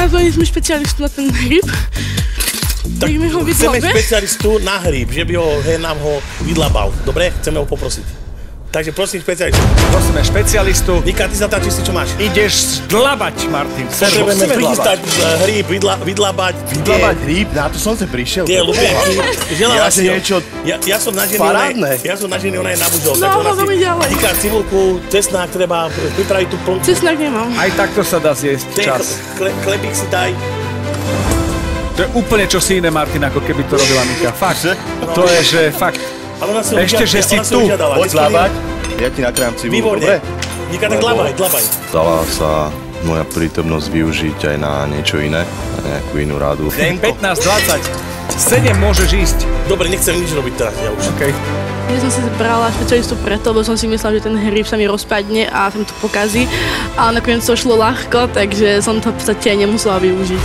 nazvali sme špecialistu na ten hryb. Tak chceme špecialistu na hryb, že by nám ho vydlabal. Dobre? Chceme ho poprosiť. Takže prosím špecialistu. Prosíme špecialistu. Nika, ty sa tam čistí, čo máš? Ideš dlabať, Martin. Potrebujeme prichystať hryb, vydlabať. Vydlabať hryb? Na to som sa prišiel. Tie lupienky. Ja si niečo Ja som na ženy, ona je na bužov. No, no, mi ďalej. Nika, cibulku, cesnák, treba pripraviť tú plnku. Cesnák nemám. Aj takto sa dá zjesť čas. Klepík si daj. To je úplne čosi iné, Martin, ako keby to robila Nika. Fakt. To je, že fakt. Ešte, že si tu. Poď dlabať. Ja ti nakrájam cibulku, dobre? Nika, tak dlabaj. Dala sa moja prítomnosť využiť aj na niečo iné, na nejakú inú rádu. 15, 20. 7 môžeš ísť. Dobre, nechcem nič robiť teraz, ja už. OK. Ja som si brala špecialistu preto, lebo som si myslela, že ten hryb sa mi rozpadne a sa mi to pokazí. Ale nakoniec to šlo ľahko, takže som to v podstate nemusela využiť.